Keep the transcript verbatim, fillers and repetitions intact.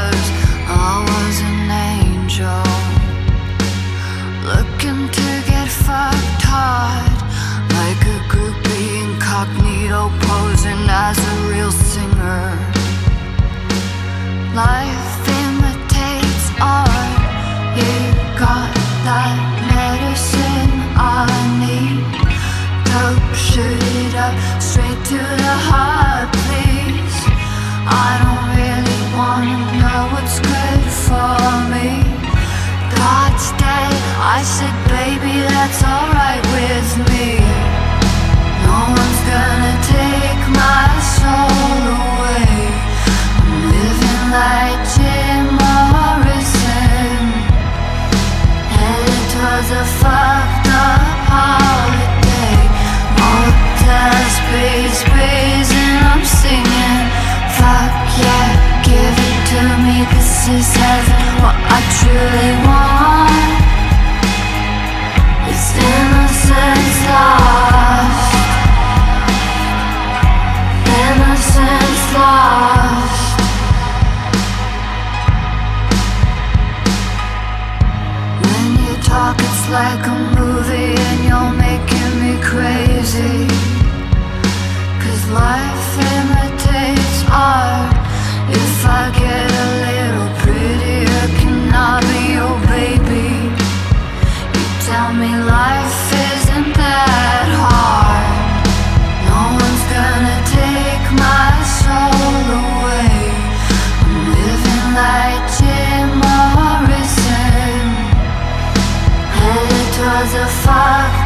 'cause I was an angel looking to get fucked hard, like a groupie incognito posing as a real singer. Life imitates art. You got that medicine I need. Dope, shoot it up straight to the heart, please. I don't really wanna know what's good for me. God's dead, I said, baby, that's alright with me. No one's gonna take my soul away. I'm living like Jim Morrison, headed towards a fucked up holiday. Motels, breeze, breeze, and I'm singing, fuck yeah, give it to me, this is heaven. What I truly want is innocence lost, innocence lost. When you talk it's like a movie and you're making me crazy, 'cause life imitates art. If I get a little prettier, can I be your baby? You tell me life isn't that hard. No one's gonna take my soul away. I'm living like Jim Morrison, headed towards a fuck